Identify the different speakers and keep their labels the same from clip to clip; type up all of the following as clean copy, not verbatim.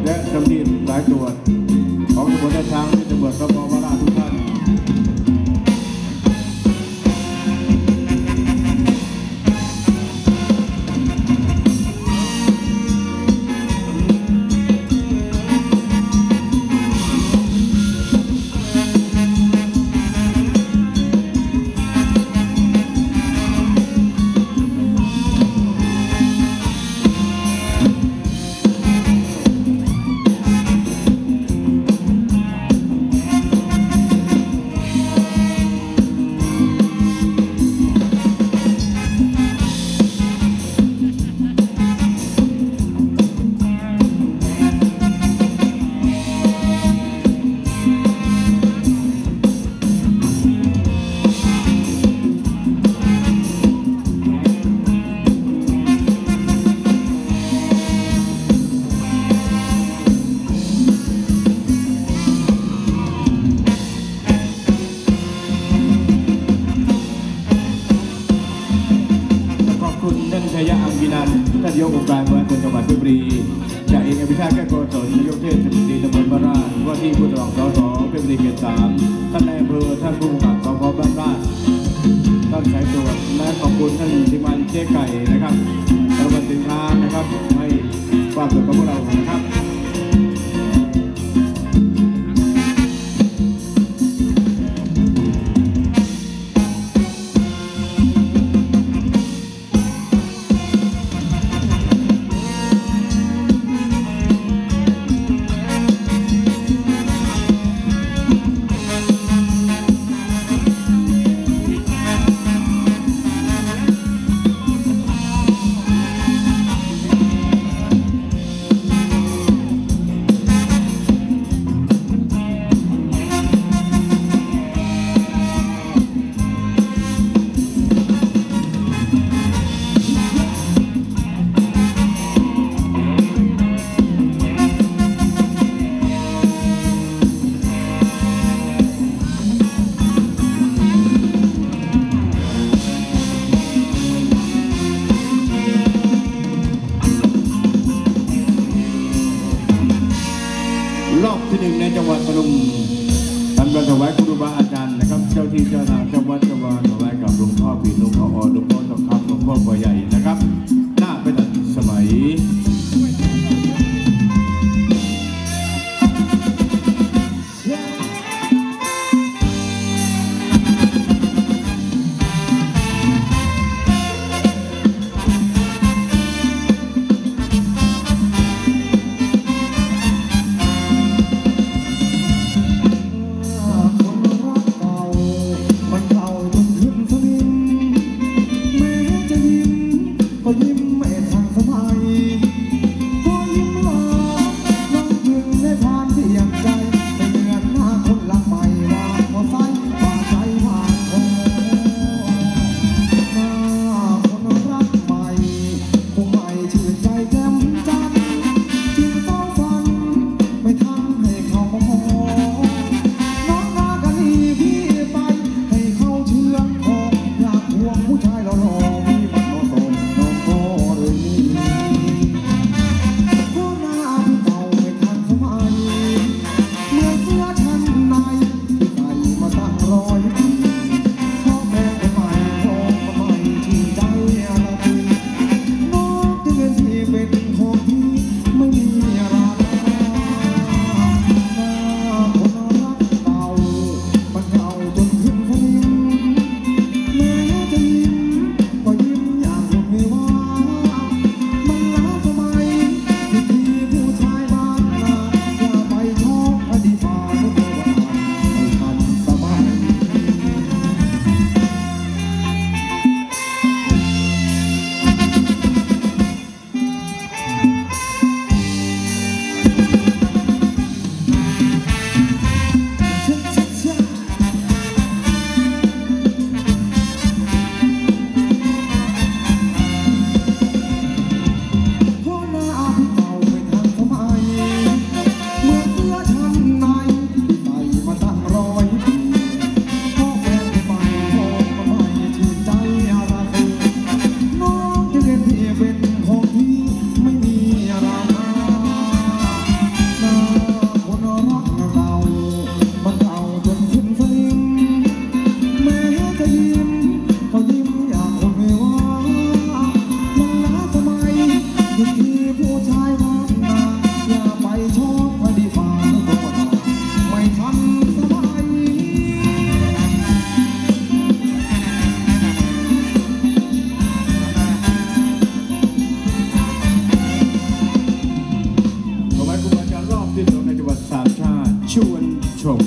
Speaker 1: และเจ้าหน้าที่สายตรวจของตำรวจท่าช้างที่ตำรวจสพ.บ้านลาดทุกท่านชัยอังกินันท์ท่านนายกองค์การบริหารส่วนจังหวัดเพชรบุรีจ่าเอกอภิชาติแก้วโกศลนายกเทศมนตรีตำบลบ้านราชว่าที่ผู้สมัครสสเพชรบุรีเขต 3ท่านนายอำเภอท่านผู้กำกับสพ.บ้านราชท่านสายตรวจและขอบคุณท่านทีมงานเจ๊ไก่นะครับตำรวจสินค้านะครับให้ความสนใจกับพวกเรานะครับรอบที่ 1ในจังหวัดพนมทำการถวายครูบาอาจารย์นะครับเจ้าที่เจ้าทางเจ้าวัดเจ้าวาถวายกับหลวงพ่อปีหลวงพ่อหลวงพ่อทองคำหลวงพ่อพ่อใหญ่นะครับหน้าไปตัดสมัย
Speaker 2: ก็
Speaker 1: ที่2ในจังหวัดสามชาติชวนชม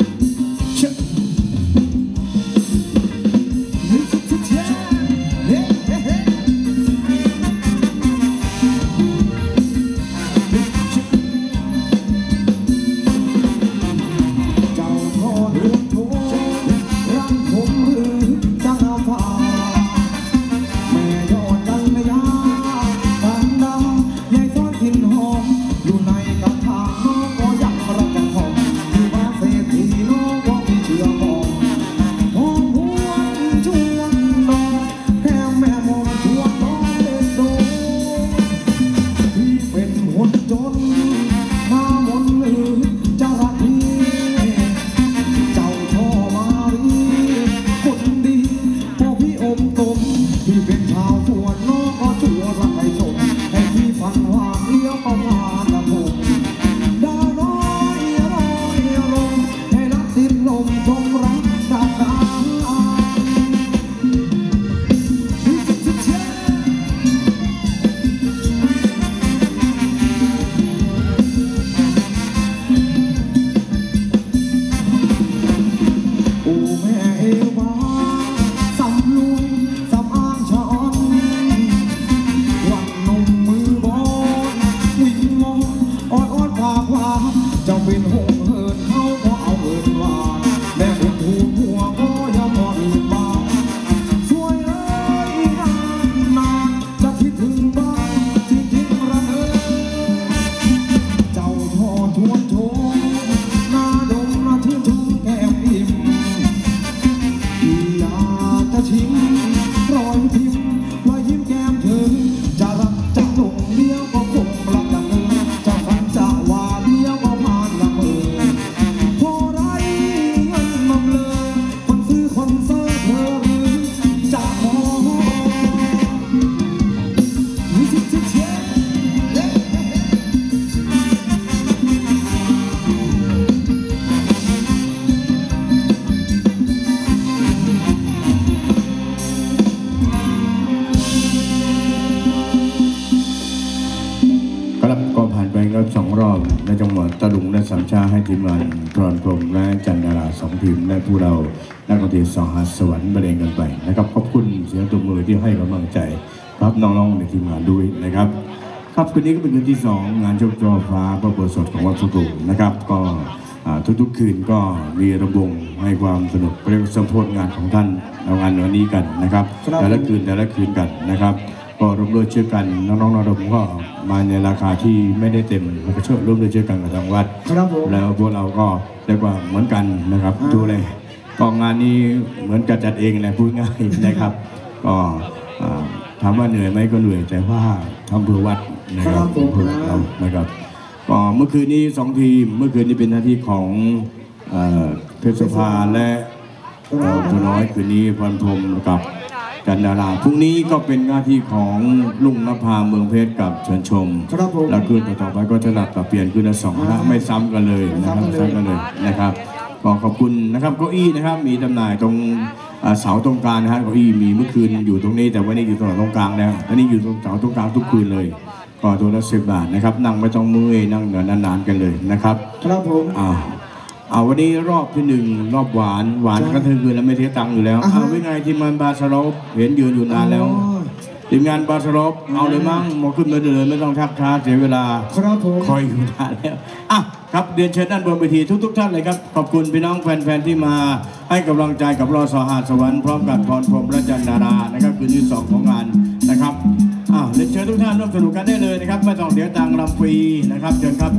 Speaker 1: 2 รอบในจังหวัดตะลุงและสามชาให้ทีมงานพรพรหมและจันดารา2 ทีมและผู้เรานักดนตรีสหัสสวรรค์บรรเลงกันไปนะครับขอบคุณเสียงตบมือที่ให้กำลังใจรับน้องๆในทีมงานด้วยนะครับครับคืนนี้ก็เป็นคืนที่2งานโชคจอฟ้าพระโบสถของวัดสุตุนะครับก็ทุกๆคืนก็มีระบบให้ความสนุกเรียกสัมโพธงานของท่านเอางานวันนี้กันนะครับแต่ละคืนกันนะครับก็ร่วมด้วยช่วยกันน้องๆระดมก็มาในราคาที่ไม่ได้เต็มแล้วก็ช่วยร่วมด้วยช่วยกันกับทางวัดแล้วพวกเราก็เรียกว่าเหมือนกันนะครับดูเลยก็งานนี้เหมือนจัดเองแหละพูดง่ายนะครับก็ถามว่าเหนื่อยไหมก็เหนื่อยแต่ว่าทำเพื่อวัดนะครับเพื่อเรานะครับก็เมื่อคืนนี้2 ทีมเมื่อคืนนี้เป็นหน้าที่ของเพชรภาและตัวน้อยคืนนี้พรพรหมกับจันดาราพรุ่งนี้ก็เป็นหน้าที่ของลุงนภาเมืองเพชรกับเชิญชมแล้วคืนต่อไปก็จะหลับเปลี่ยนคืนละ2 คณะไม่ซ้ำกันเลยนะครับซ้ำกันเลยนะครับก็ขอบคุณนะครับเก้าอี้นะครับมีจำหน่ายตรงเสาตรงกลางนะฮะเก้าอี้มีเมื่อคืนอยู่ตรงนี้แต่วันนี้อยู่ตรงกลางแล้วอันนี้อยู่ตรงเสาตรงกลางทุกคืนเลยก็ตัวละ10 บาทนะครับนั่งไม่ต้องเมื่อยนั่งนานๆกันเลยนะครับครับผมวันนี้รอบที่1รอบหวานกันทั้งคืนแล้วไม่เสียตังค์อยู่แล้ววิไงทีมงานบาสโลปเห็นยืนอยู่นานแล้วทีมงานบาสโลปเอาเลยมั้งมาขึ้นมาเลยไม่ต้องทักช้าเสียเวลาคอยอยู่นานแล้วครับเรียนเชิญด้านบนเวทีทุกท่านเลยครับขอบคุณพี่น้องแฟนๆที่มาให้กำลังใจกับเราสหัสสวรรค์พร้อมกับพรพรหมและจันดารานะครับคืนที่2ของงานนะครับเรียนเชิญทุกท่านร่วมสนุกกันได้เลยนะครับไม่ต้องเสียตังค์รำฟรีนะครับเชิญครับ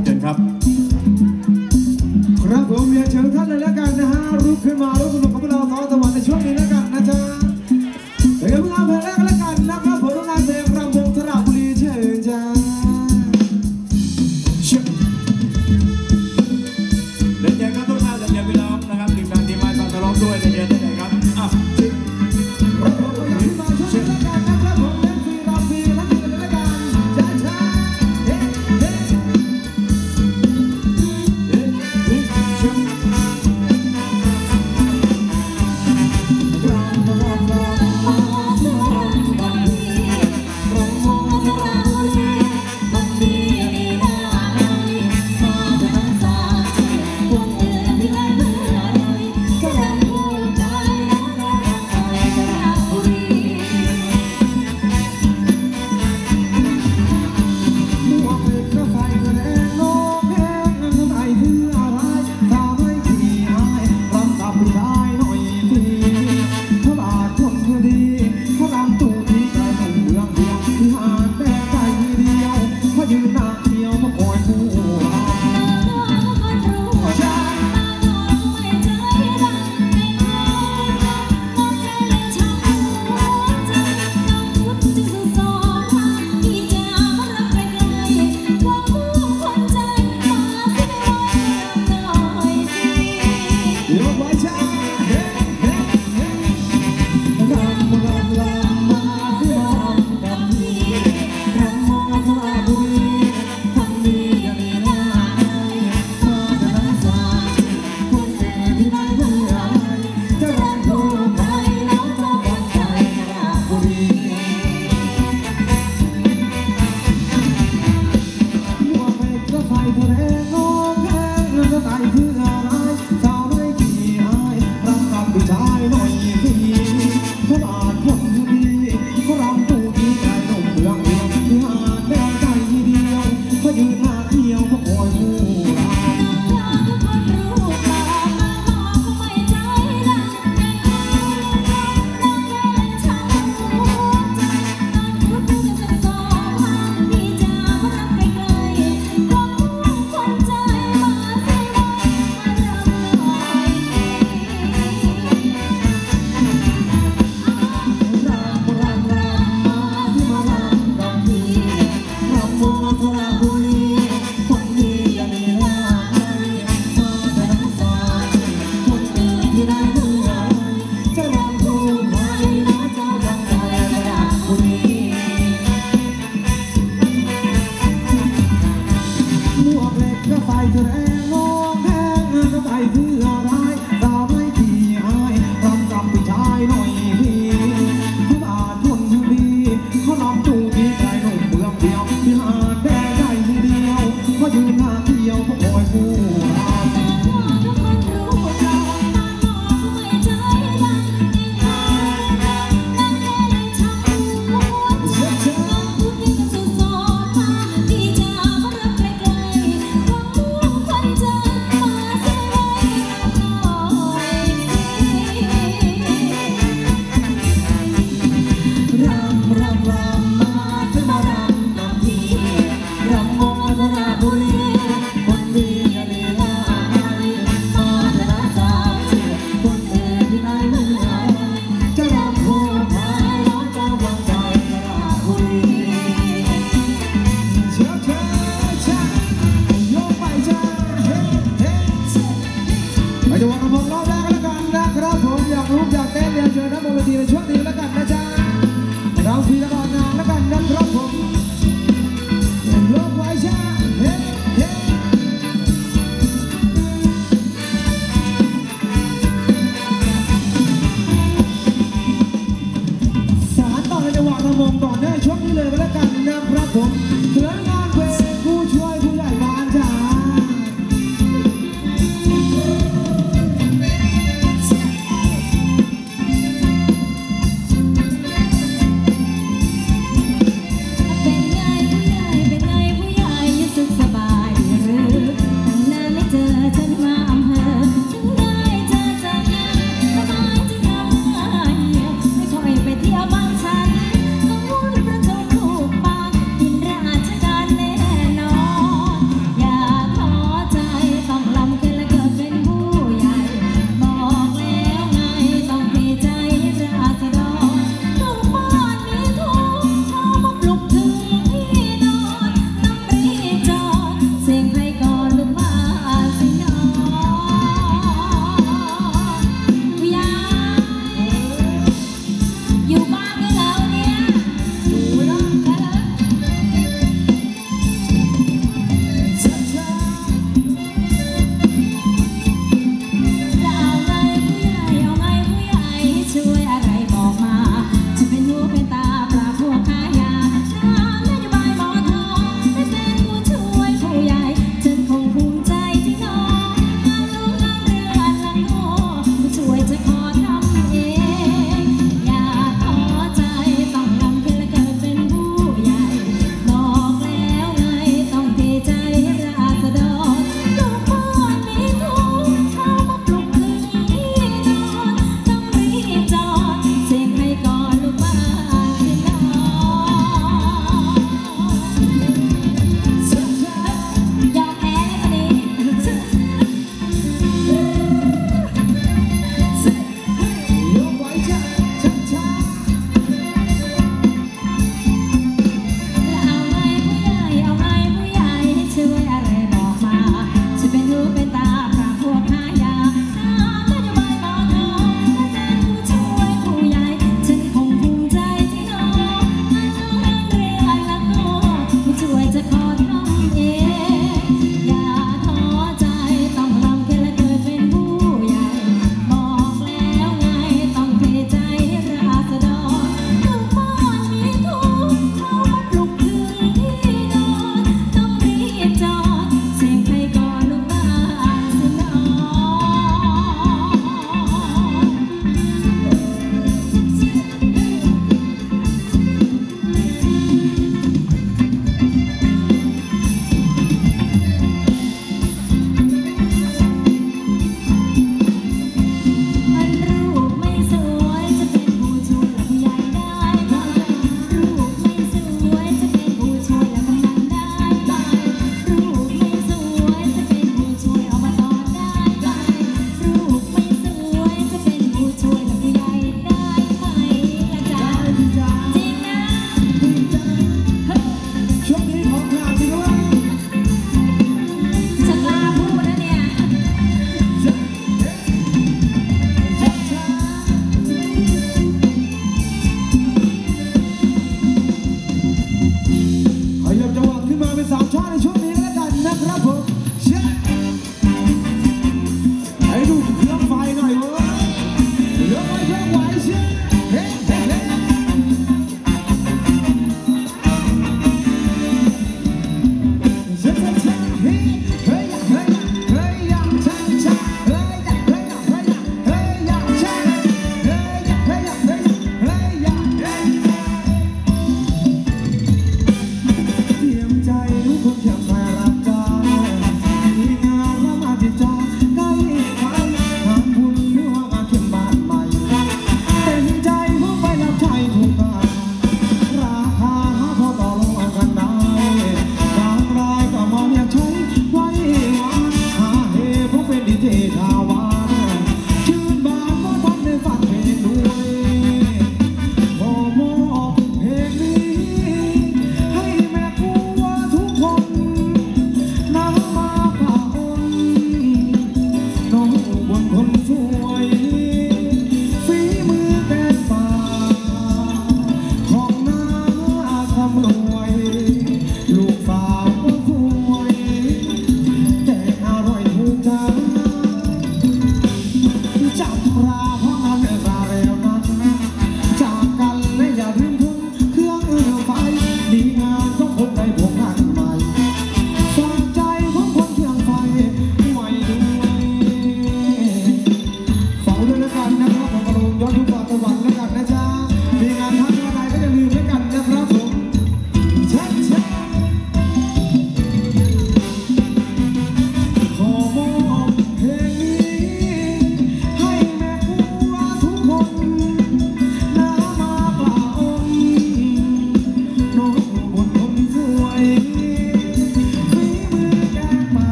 Speaker 1: ครับผมเรียนเชิญท่านเลยแล้วกันนะฮะรุกขึ้นมาร่วมสนุกกับพวกเราสองจังหวัดในช่วงนี้แล้วกันนะจ๊ะเดี๋ยวพวกเราเพลงแรกแล้วกันนะครับผลงานเพลงรำวงสระบุรีเชิญจ้าเรียนเชิญครับทุกท่านเรียนเชิญพี่น้องนะครับทีมงานทีมงานตลอดด้วยเรียนเชิญได้เลยครับ
Speaker 2: เธอแรงงงแห้งน้ำใจเพื่อร้ายสาวไม่ขี้อายรำกับผู้ชายหน่อยพี่เขาอาจทนดีเขาลำจูที่ใจหนุ่มเมืองเดียวที่หาดแดงใจทีเดียวเขายืนหน้าเที่ยวเขาคอยผู้จะวางกระพงรอบแรกแล้วกันนะครับผมอยากรู้อยากเต้นเรียนเชิญนะบนเวทีในช่วงนี้แล้วกันนะจ๊ะเราทีตลอดงานแล้วกันนะครับผมยกไว้จ้าเฮ้เฮ้สารต่อในจังหวะกระพงต่อเนื่องช่วงนี้เลยก็แล้วกันนะครับผมเหลืองานเพลงผู้ช่วยผู้ใหญ่บ้านจ้า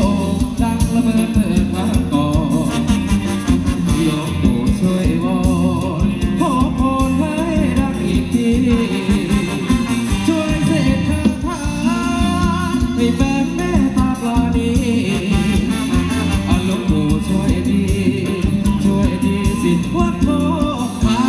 Speaker 2: ด่งดังละเมิดเมื่อครั้งก่อนหลวงปู่ช่วยวอนขอพรให้รักอีกทีช่วยเสกคาถาให้แฟนแม่ตาปลาณีหลวงปู่ช่วยดีสิทธิ์วัดโมคา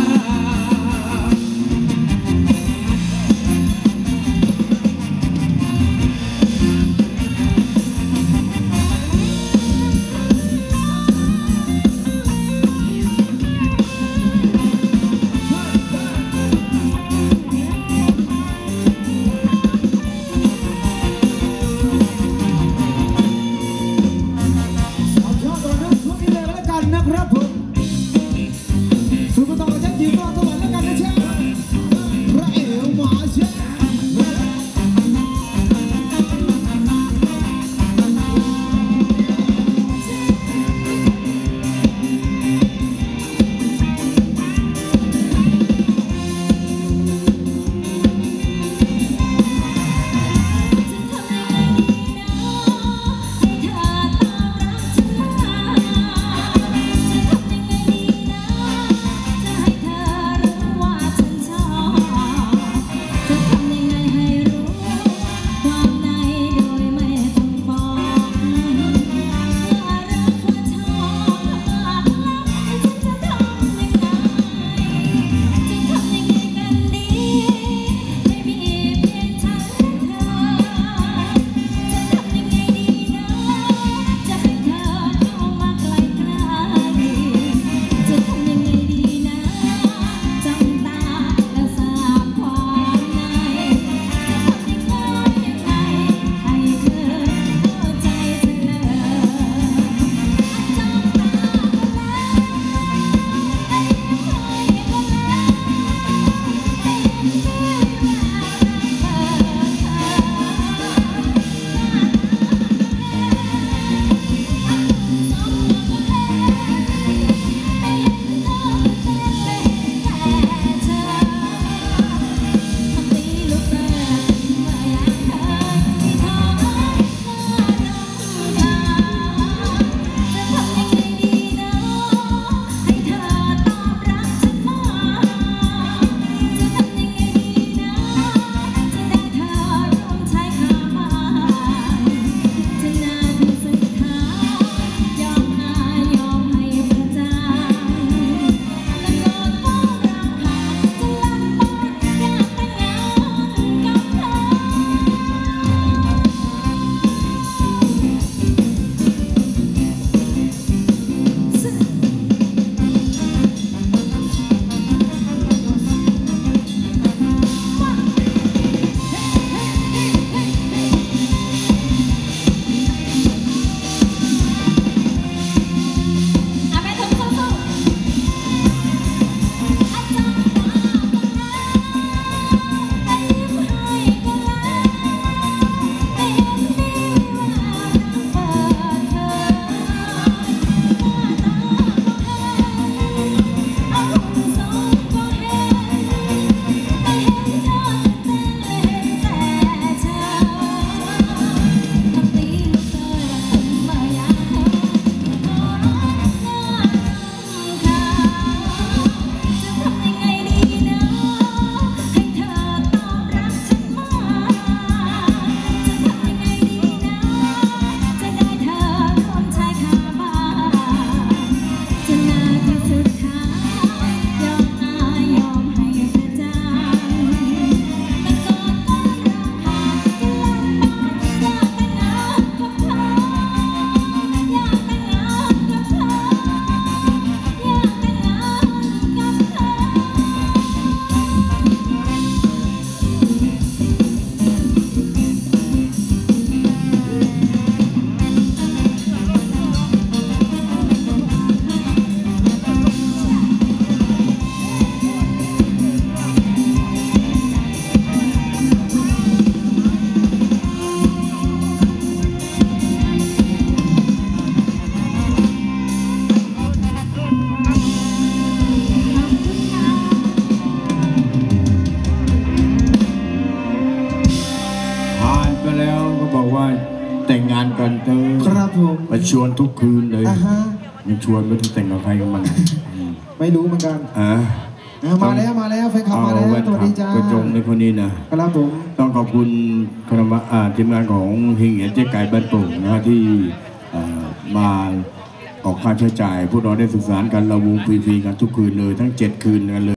Speaker 1: กันเตอ
Speaker 2: ครับผม
Speaker 1: มาชวนทุกคืนเลย
Speaker 2: ฮะ
Speaker 1: มันชวนไม่ต้องแต่งกับใครกับมัน
Speaker 2: ไม่รู้เหมือนกัน มาแล้วแฟนคลับมาแล้วสวัสดีจ้าก
Speaker 1: ระจงในคนนี้นะครับ
Speaker 2: ผม
Speaker 1: ต้องขอบคุณคณะทีมงานของเฮียเอียนเจ๊ไก่บ้านโป่งนะฮะที่มาออกค่าใช้จ่ายพวกเราได้สื่อสารกันเราวงฟรีๆกันทุกคืนเลยทั้ง7 คืนกันเลย